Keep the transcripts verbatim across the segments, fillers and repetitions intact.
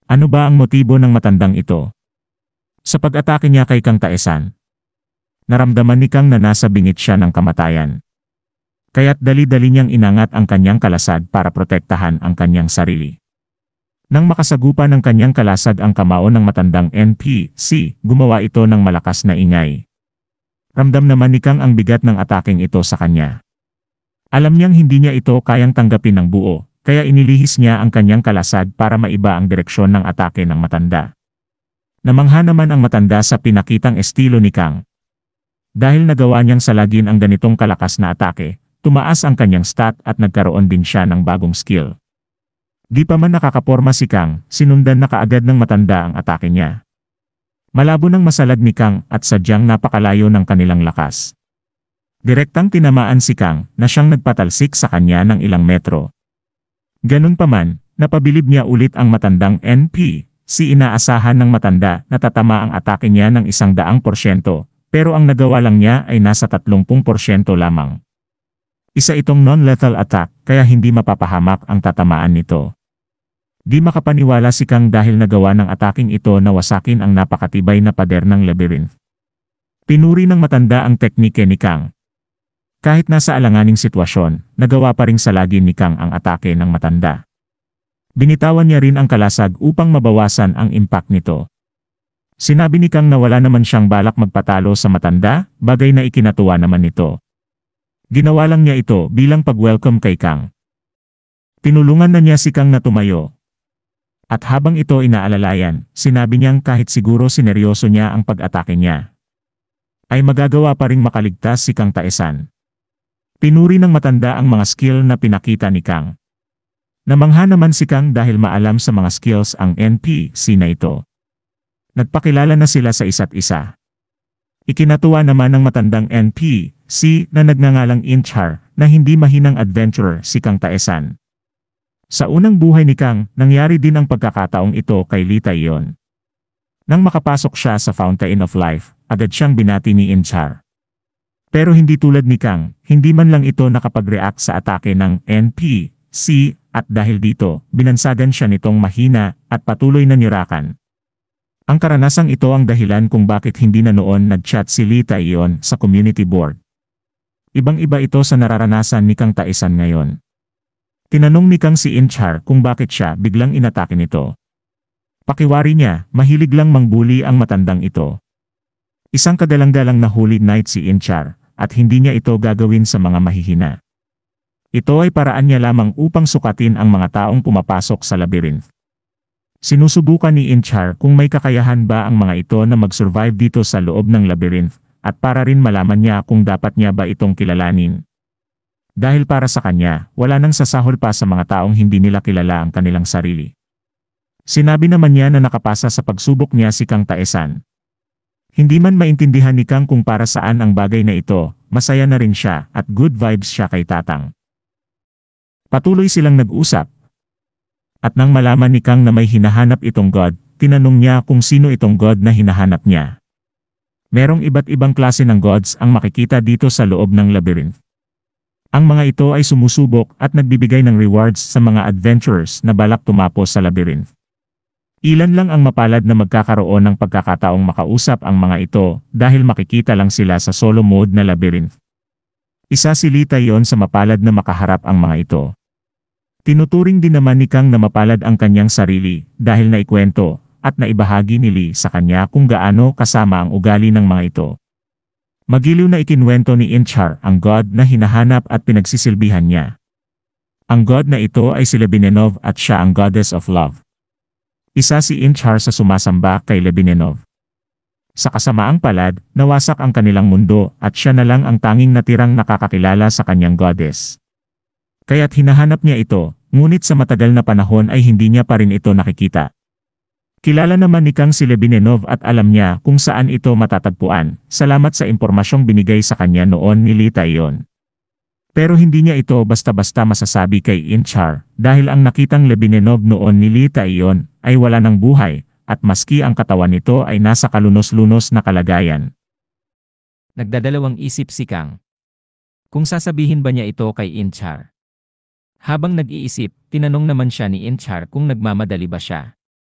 Ano ba ang motibo ng matandang ito? Sa pag-atake niya kay Kang Taesan, naramdaman ni Kang na nasa bingit siya ng kamatayan. Kaya't dali-dali niyang inangat ang kanyang kalasag para protektahan ang kanyang sarili. Nang makasagupa ng kanyang kalasag ang kamao ng matandang N P C, gumawa ito ng malakas na ingay. Ramdam naman ni Kang ang bigat ng ataking ito sa kanya. Alam niyang hindi niya ito kayang tanggapin ng buo, kaya inilihis niya ang kanyang kalasag para maiba ang direksyon ng atake ng matanda. Namangha naman ang matanda sa pinakitang estilo ni Kang. Dahil nagawa niyang salagin ang ganitong kalakas na atake, tumaas ang kanyang stat at nagkaroon din siya ng bagong skill. Di pa man nakakaporma si Kang, sinundan na kaagad ng matanda ang atake niya. Malabo nang masalag ni Kang at sadyang napakalayo ng kanilang lakas. Direktang tinamaan si Kang na siyang nagpatalsik sa kanya ng ilang metro. Ganun pa man, napabilib niya ulit ang matandang N P C. Inaasahan ng matanda na tatama ang atake niya ng isang daang porsyento, pero ang nagawa lang niya ay nasa tatlumpung porsyento lamang. Isa itong non-lethal attack kaya hindi mapapahamak ang tatamaan nito. Di makapaniwala si Kang dahil nagawa ng ataking ito na wasakin ang napakatibay na pader ng labyrinth. Pinuri ng matanda ang teknike ni Kang. Kahit nasa alanganing sitwasyon, nagawa pa ring salagin ni Kang ang atake ng matanda. Binitawan niya rin ang kalasag upang mabawasan ang impact nito. Sinabi ni Kang na wala naman siyang balak magpatalo sa matanda, bagay na ikinatuwa naman nito. Ginawa lang niya ito bilang pag-welcome kay Kang. Tinulungan na niya si Kang na tumayo. At habang ito inaalalayan, sinabi niyang kahit siguro sineryoso niya ang pag-atake niya, ay magagawa pa ring makaligtas si Kang Taesan. Pinuri ng matanda ang mga skill na pinakita ni Kang. Namangha naman si Kang dahil maalam sa mga skills ang N P C na ito. Nagpakilala na sila sa isa't isa. Ikinatuwa naman ng matandang N P C na nagngangalang Inchar na hindi mahinang adventurer si Kang Taesan. Sa unang buhay ni Kang, nangyari din ang pagkakataong ito kay Lee Taeyeon. Nang makapasok siya sa Fountain of Life, agad siyang binati ni Inchar. Pero hindi tulad ni Kang, hindi man lang ito nakapag-react sa atake ng N P C at dahil dito, binansagan siya nitong mahina at patuloy na nirakan. Ang karanasang ito ang dahilan kung bakit hindi na noon nag-chat si Lee Taeyeon sa community board. Ibang-iba ito sa nararanasan ni Kang Taesan ngayon. Tinanong ni Kang si Inchar kung bakit siya biglang inatake nito. Pakiwari niya, mahilig lang mangbuli ang matandang ito. Isang kadalang-dalang na holy knight si Inchar, at hindi niya ito gagawin sa mga mahihina. Ito ay paraan niya lamang upang sukatin ang mga taong pumapasok sa labyrinth. Sinusubukan ni Inchar kung may kakayahan ba ang mga ito na mag-survive dito sa loob ng labyrinth, at para rin malaman niya kung dapat niya ba itong kilalanin. Dahil para sa kanya, wala nang sasahol pa sa mga taong hindi nila kilala ang kanilang sarili. Sinabi naman niya na nakapasa sa pagsubok niya si Kang Taesan. Hindi man maintindihan ni Kang kung para saan ang bagay na ito, masaya na rin siya at good vibes siya kay Tatang. Patuloy silang nag-usap. At nang malaman ni Kang na may hinahanap itong god, tinanong niya kung sino itong god na hinahanap niya. Merong iba't ibang klase ng gods ang makikita dito sa loob ng labyrinth. Ang mga ito ay sumusubok at nagbibigay ng rewards sa mga adventurers na balak tumapos sa labyrinth. Ilan lang ang mapalad na magkakaroon ng pagkakataong makausap ang mga ito dahil makikita lang sila sa solo mode na labyrinth. Isa si Lee Taeyeon sa mapalad na makaharap ang mga ito. Tinuturing din naman ni Kang na mapalad ang kanyang sarili dahil naikwento at naibahagi ni Lee sa kanya kung gaano kasama ang ugali ng mga ito. Magiliw na ikinwento ni Inchar ang god na hinahanap at pinagsisilbihan niya. Ang god na ito ay si Lebinenov at siya ang goddess of love. Isa si Inchar sa sumasamba kay Lebinenov. Sa kasamaang palad, nawasak ang kanilang mundo at siya na lang ang tanging natirang nakakakilala sa kanyang goddess. Kaya't hinahanap niya ito, ngunit sa matagal na panahon ay hindi niya pa rin ito nakikita. Kilala naman ni Kang si Lebinenov at alam niya kung saan ito matatagpuan, salamat sa impormasyong binigay sa kanya noon ni Lee Taeyeon. Pero hindi niya ito basta-basta masasabi kay Inchar dahil ang nakitang Lebinenov noon ni Lee Taeyeon ay wala ng buhay at maski ang katawan nito ay nasa kalunos-lunos na kalagayan. Nagdadalawang isip si Kang. Kung sasabihin ba niya ito kay Inchar? Habang nag-iisip, tinanong naman siya ni Inchar kung nagmamadali ba siya.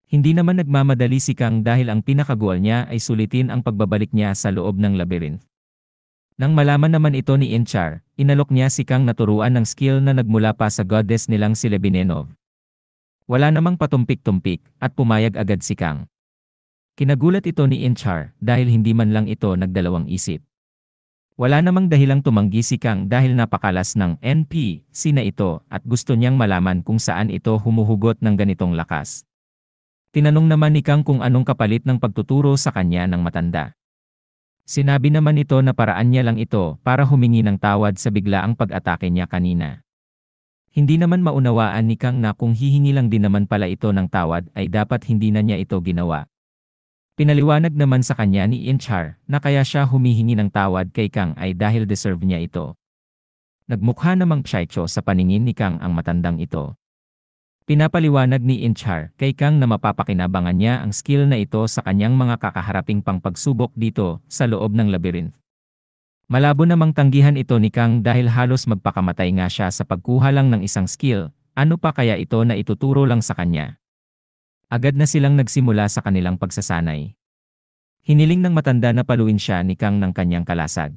Hindi naman nagmamadali si Kang dahil ang pinakagoal niya ay sulitin ang pagbabalik niya sa loob ng labyrinth. Nang malaman naman ito ni Inchar, inalok niya si Kang na turuan ng skill na nagmula pa sa goddess nilang si Lebinenov. Wala namang patumpik-tumpik at pumayag agad si Kang. Kinagulat ito ni Inchar dahil hindi man lang ito nagdalawang isip. Wala namang dahilang tumanggi si Kang dahil napakalas ng N P C na ito at gusto niyang malaman kung saan ito humuhugot ng ganitong lakas. Tinanong naman ni Kang kung anong kapalit ng pagtuturo sa kanya ng matanda. Sinabi naman nito na paraan niya lang ito para humingi ng tawad sa biglaang pag-atake niya kanina. Hindi naman maunawaan ni Kang na kung hihingi lang din naman pala ito ng tawad ay dapat hindi na niya ito ginawa. Pinaliwanag naman sa kanya ni Inchar na kaya siya humihingi ng tawad kay Kang ay dahil deserve niya ito. Nagmukha namang psycho sa paningin ni Kang ang matandang ito. Pinapaliwanag ni Inchar kay Kang na mapapakinabangan niya ang skill na ito sa kanyang mga kakaharaping pangpagsubok dito sa loob ng labyrinth. Malabo namang tanggihan ito ni Kang dahil halos magpakamatay nga siya sa pagkuha lang ng isang skill, ano pa kaya ito na ituturo lang sa kanya. Agad na silang nagsimula sa kanilang pagsasanay. Hiniling ng matanda na paluin siya ni Kang ng kanyang kalasag.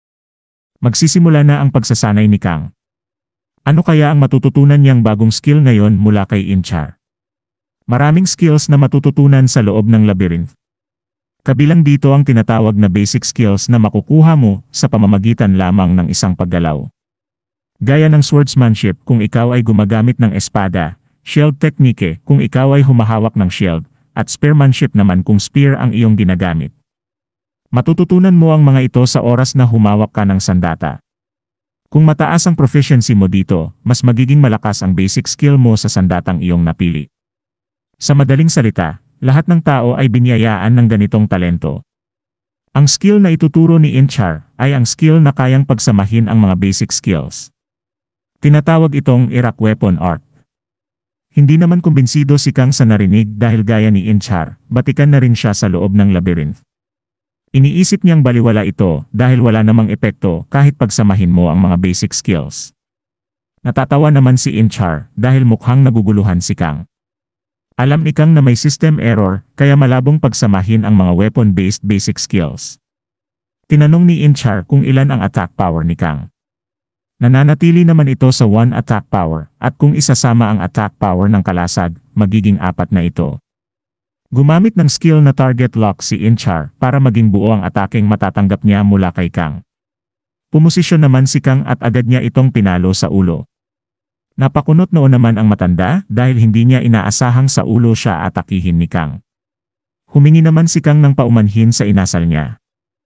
Magsisimula na ang pagsasanay ni Kang. Ano kaya ang matututunan niyang bagong skill ngayon mula kay Inchar? Maraming skills na matututunan sa loob ng labyrinth. Kabilang dito ang tinatawag na basic skills na makukuha mo sa pamamagitan lamang ng isang paggalaw. Gaya ng swordsmanship kung ikaw ay gumagamit ng espada, shield technique kung ikaw ay humahawak ng shield, at spearmanship naman kung spear ang iyong ginagamit. Matututunan mo ang mga ito sa oras na humawak ka ng sandata. Kung mataas ang proficiency mo dito, mas magiging malakas ang basic skill mo sa sandatang iyong napili. Sa madaling salita, lahat ng tao ay binyayaan ng ganitong talento. Ang skill na ituturo ni Inchar ay ang skill na kayang pagsamahin ang mga basic skills. Tinatawag itong Iraq Weapon Art. Hindi naman kumbinsido si Kang sa narinig dahil gaya ni Inchar, batikan na rin siya sa loob ng labyrinth. Iniisip niyang baliwala ito dahil wala namang epekto kahit pagsamahin mo ang mga basic skills. Natatawa naman si Inchar dahil mukhang naguguluhan si Kang. Alam ni Kang na may system error kaya malabong pagsamahin ang mga weapon-based basic skills. Tinanong ni Inchar kung ilan ang attack power ni Kang. Nananatili naman ito sa one attack power at kung isasama ang attack power ng kalasag, magiging apat na ito. Gumamit ng skill na target lock si Inchar para maging buo ang ataking matatanggap niya mula kay Kang. Pumosisyon naman si Kang at agad niya itong pinalo sa ulo. Napakunot noon naman ang matanda dahil hindi niya inaasahang sa ulo siya atakihin ni Kang. Humingi naman si Kang ng paumanhin sa inasal niya.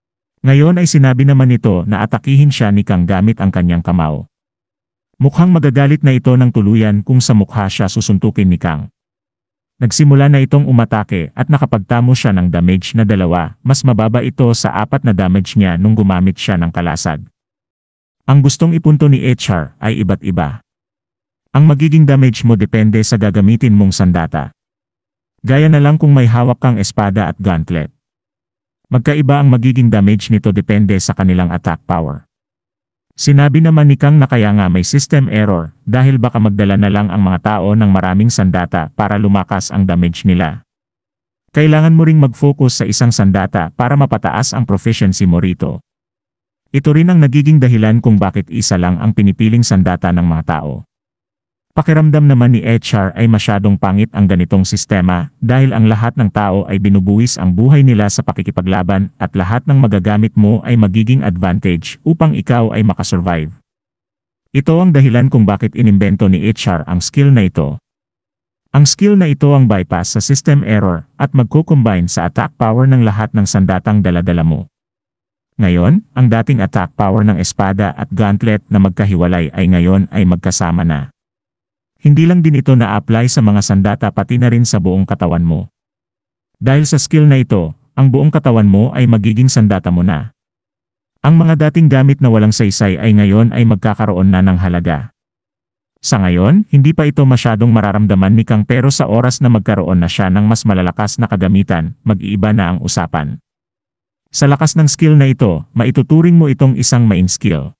Ngayon ay sinabi naman nito na atakihin siya ni Kang gamit ang kanyang kamao. Mukhang magagalit na ito ng tuluyan kung sa mukha siya susuntukin ni Kang. Nagsimula na itong umatake at nakapagtamo siya ng damage na dalawa, mas mababa ito sa apat na damage niya nung gumamit siya ng kalasag. Ang gustong ipunto ni Inchar ay iba't iba. Ang magiging damage mo depende sa gagamitin mong sandata. Gaya na lang kung may hawak kang espada at gauntlet. Magkaiba ang magiging damage nito depende sa kanilang attack power. Sinabi naman ni Kang na kaya nga may system error dahil baka magdala na lang ang mga tao ng maraming sandata para lumakas ang damage nila. Kailangan mo ring mag-focus sa isang sandata para mapataas ang proficiency mo rito. Ito rin ang nagiging dahilan kung bakit isa lang ang pinipiling sandata ng mga tao. Pakiramdam naman ni Inchar ay masyadong pangit ang ganitong sistema dahil ang lahat ng tao ay binubuwis ang buhay nila sa pakikipaglaban at lahat ng magagamit mo ay magiging advantage upang ikaw ay makasurvive. Ito ang dahilan kung bakit inimbento ni Inchar ang skill na ito. Ang skill na ito ang bypass sa system error at magko-combine sa attack power ng lahat ng sandatang dala-dala mo. Ngayon, ang dating attack power ng espada at gauntlet na magkahiwalay ay ngayon ay magkasama na. Hindi lang din ito na-apply sa mga sandata pati na rin sa buong katawan mo. Dahil sa skill na ito, ang buong katawan mo ay magiging sandata mo na. Ang mga dating gamit na walang saysay ay ngayon ay magkakaroon na ng halaga. Sa ngayon, hindi pa ito masyadong mararamdaman ni Kang pero sa oras na magkaroon na siya ng mas malalakas na kagamitan, mag-iiba na ang usapan. Sa lakas ng skill na ito, maituturing mo itong isang main skill.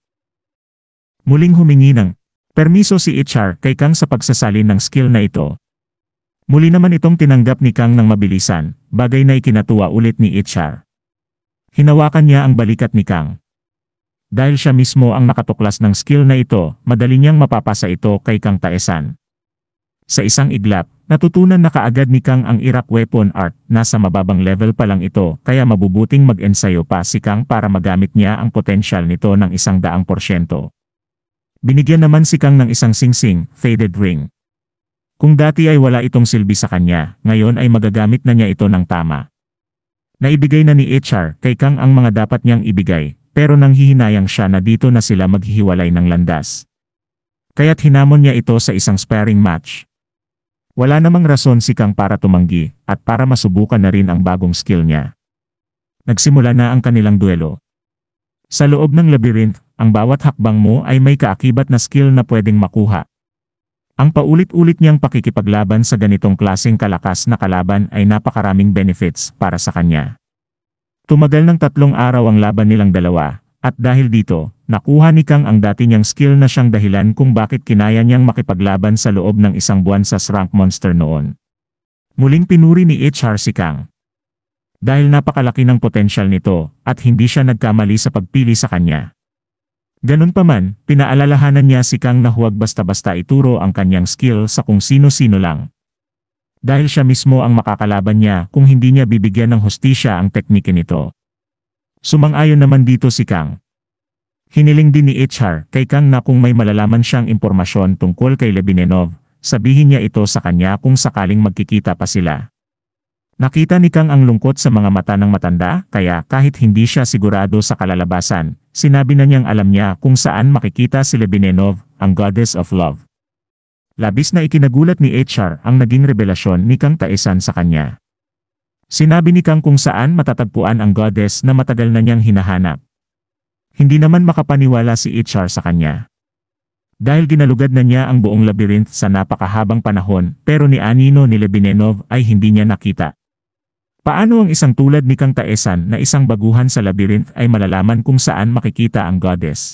Muling humingi ng permiso si Inchar kay Kang sa pagsasalin ng skill na ito. Muli naman itong tinanggap ni Kang ng mabilisan, bagay na ikinatuwa ulit ni Itchar. Hinawakan niya ang balikat ni Kang. Dahil siya mismo ang nakatuklas ng skill na ito, madali niyang mapapasa ito kay Kang Taesan. Sa isang iglap, natutunan na kaagad ni Kang ang Irak weapon art, nasa mababang level pa lang ito, kaya mabubuting mag-ensayo pa si Kang para magamit niya ang potensyal nito ng isang daang porsyento. Binigyan naman si Kang ng isang singsing, faded ring. Kung dati ay wala itong silbi sa kanya, ngayon ay magagamit na niya ito ng tama. Naibigay na ni Itchar kay Kang ang mga dapat niyang ibigay, pero nanghihinayang siya na dito na sila maghihiwalay ng landas. Kaya't hinamon niya ito sa isang sparring match. Wala namang rason si Kang para tumanggi, at para masubukan na rin ang bagong skill niya. Nagsimula na ang kanilang duelo. Sa loob ng labyrinth, ang bawat hakbang mo ay may kaakibat na skill na pwedeng makuha. Ang paulit-ulit niyang pakikipaglaban sa ganitong klaseng kalakas na kalaban ay napakaraming benefits para sa kanya. Tumagal ng tatlong araw ang laban nilang dalawa, at dahil dito, nakuha ni Kang ang dati niyang skill na siyang dahilan kung bakit kinaya niyang makipaglaban sa loob ng isang buwan sa Srank Monster noon. Muling pinuri ni Itchar si Kang. Dahil napakalaki ng potensyal nito, at hindi siya nagkamali sa pagpili sa kanya. Ganun pa man, pinaalalahanan niya si Kang na huwag basta-basta ituro ang kanyang skill sa kung sino-sino lang. Dahil siya mismo ang makakalaban niya kung hindi niya bibigyan ng hustisya ang teknike nito. Sumang-ayon naman dito si Kang. Hiniling din ni Itchar kay Kang na kung may malalaman siyang impormasyon tungkol kay Lebinenov, sabihin niya ito sa kanya kung sakaling magkikita pa sila. Nakita ni Kang ang lungkot sa mga mata ng matanda, kaya kahit hindi siya sigurado sa kalalabasan, sinabi na niyang alam niya kung saan makikita si Lebinenov, ang Goddess of Love. Labis na ikinagulat ni Itchar ang naging revelasyon ni Kang Taesan sa kanya. Sinabi ni Kang kung saan matatagpuan ang Goddess na matagal na niyang hinahanap. Hindi naman makapaniwala si Itchar sa kanya. Dahil ginalugad na niya ang buong labyrinth sa napakahabang panahon, pero ni Anino ni Lebinenov ay hindi niya nakita. Paano ang isang tulad ni Kang Taesan na isang baguhan sa labyrinth ay malalaman kung saan makikita ang Goddess?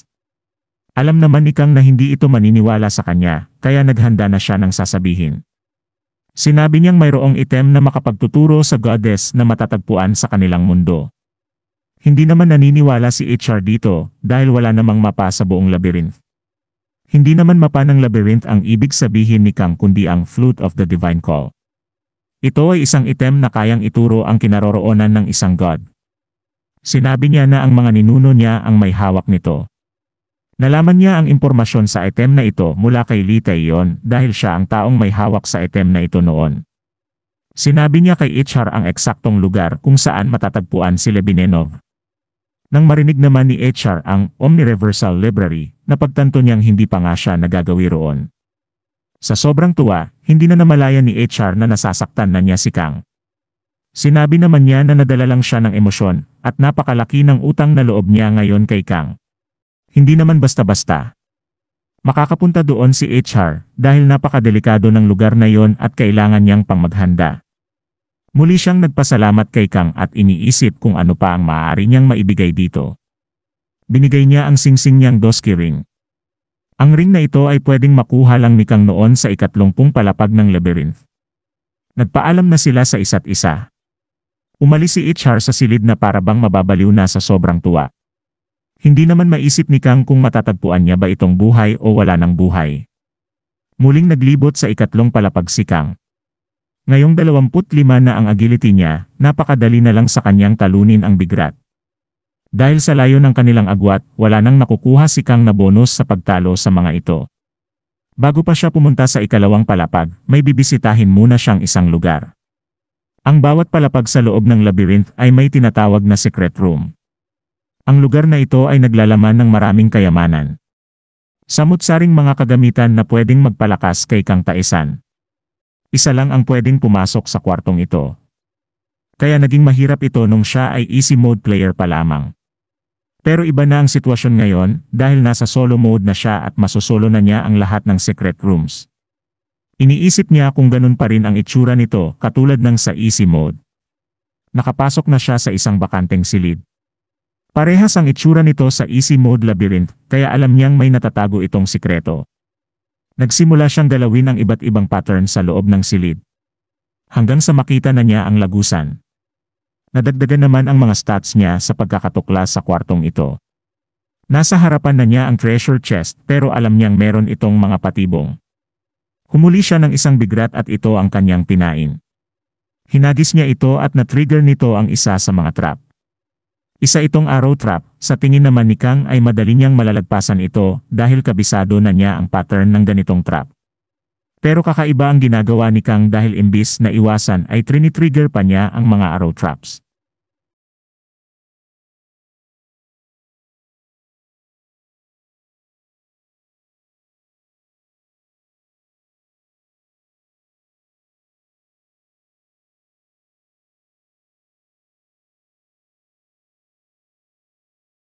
Alam naman ni Kang na hindi ito maniniwala sa kanya, kaya naghanda na siya ng sasabihin. Sinabi niyang mayroong item na makapagtuturo sa Goddess na matatagpuan sa kanilang mundo. Hindi naman naniniwala si Itchar dito, dahil wala namang mapa sa buong labyrinth. Hindi naman mapa ng labyrinth ang ibig sabihin ni Kang kundi ang Flute of the Divine Call. Ito ay isang item na kayang ituro ang kinaroroonan ng isang god. Sinabi niya na ang mga ninuno niya ang may hawak nito. Nalaman niya ang impormasyon sa item na ito mula kay Lee Taeyeon dahil siya ang taong may hawak sa item na ito noon. Sinabi niya kay Itchar ang eksaktong lugar kung saan matatagpuan si Lebinenov. Nang marinig naman ni Itchar ang Omnireversal Library, napagtanto niyang hindi pa nga siya nagagawi roon. Sa sobrang tuwa, hindi na namalayan ni Itchar na nasasaktan na niya si Kang. Sinabi naman niya na nadala lang siya ng emosyon, at napakalaki ng utang na loob niya ngayon kay Kang. Hindi naman basta-basta. Makakapunta doon si Itchar, dahil napakadelikado ng lugar na yon at kailangan niyang pang maghanda. Muli siyang nagpasalamat kay Kang at iniisip kung ano pa ang maaari niyang maibigay dito. Binigay niya ang singsing niyang Dosky Ring. Ang ring na ito ay pwedeng makuha lang ni Kang noon sa ikatlumpung palapag ng labyrinth. Nagpaalam na sila sa isa't isa. Umalis si Itchar sa silid na parabang mababaliw na sa sobrang tuwa. Hindi naman maisip ni Kang kung matatagpuan niya ba itong buhay o wala ng buhay. Muling naglibot sa ikatlong palapag si Kang. Ngayong dalawamput lima na ang agility niya, napakadali na lang sa kanyang talunin ang bigrat. Dahil sa layo ng kanilang agwat, wala nang nakukuha si Kang na bonus sa pagtalo sa mga ito. Bago pa siya pumunta sa ikalawang palapag, may bibisitahin muna siyang isang lugar. Ang bawat palapag sa loob ng labyrinth ay may tinatawag na secret room. Ang lugar na ito ay naglalaman ng maraming kayamanan. Samut-saring mga kagamitan na pwedeng magpalakas kay Kang Taesan. Isa lang ang pwedeng pumasok sa kwartong ito. Kaya naging mahirap ito nung siya ay easy mode player pa lamang. Pero iba na ang sitwasyon ngayon dahil nasa solo mode na siya at masosolo na niya ang lahat ng secret rooms. Iniisip niya kung ganun pa rin ang itsura nito katulad ng sa easy mode. Nakapasok na siya sa isang bakanteng silid. Parehas ang itsura nito sa easy mode labyrinth kaya alam niyang may natatago itong sikreto. Nagsimula siyang galawin ang iba't ibang pattern sa loob ng silid. hanggang sa makita na niya ang lagusan. Nadagdagan naman ang mga stats niya sa pagkakatuklas sa kwartong ito. Nasa harapan na niya ang treasure chest pero alam niyang meron itong mga patibong. Humuli siya ng isang bigrat at ito ang kanyang pinain. Hinagis niya ito at na-trigger nito ang isa sa mga trap. Isa itong arrow trap, sa tingin naman ni Kang ay madali niyang malalagpasan ito dahil kabisado na niya ang pattern ng ganitong trap. Pero kakaiba ang ginagawa ni Kang dahil imbis na iwasan ay trinitrigger pa niya ang mga arrow traps.